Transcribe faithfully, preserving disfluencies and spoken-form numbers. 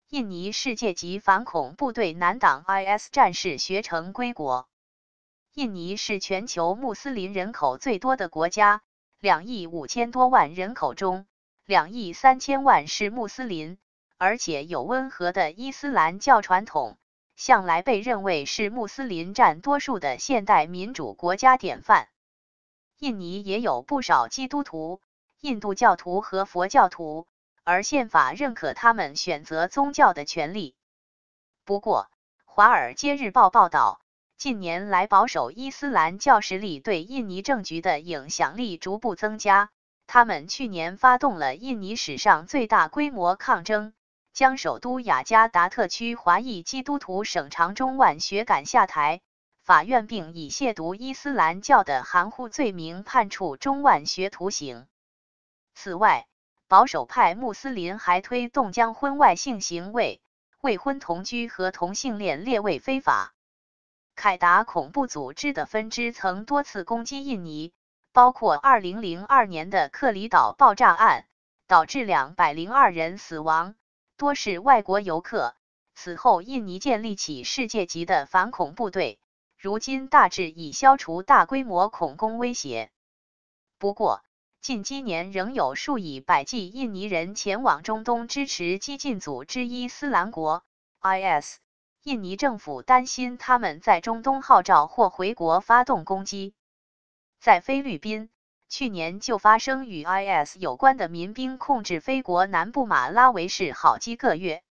印尼世界级反恐部队难挡 I S 战事，学成归国。印尼是全球穆斯林人口最多的国家，两亿五千多万人口中，两亿三千万是穆斯林，而且有温和的伊斯兰教传统，向来被认为是穆斯林占多数的现代民主国家典范。印尼也有不少基督徒、印度教徒和佛教徒，而宪法认可他们选择宗教的权利。不过，《华尔街日报》报道，近年来保守伊斯兰教势力对印尼政局的影响力逐步增加，他们去年发动了印尼史上最大规模抗争，将首都雅加达特区华裔基督徒省长中万学赶下台，法院并以亵渎伊斯兰教的含糊罪名判处中万学徒刑。此外，保守派穆斯林还推动将婚外性行为、未婚同居和同性恋列为非法。凯达恐怖组织的分支曾多次攻击印尼，包括二零零二年的克里岛爆炸案，导致两百零二人死亡，多是外国游客。此后，印尼建立起世界级的反恐部队，如今大致已消除大规模恐攻威胁。不过，近几年仍有数以百计印尼人前往中东支持激进组织伊斯兰国 I S。印尼政府担心他们在中东号召或回国发动攻击。在菲律宾，去年就发生与 I S 有关的民兵控制菲国南部马拉维市好几个月。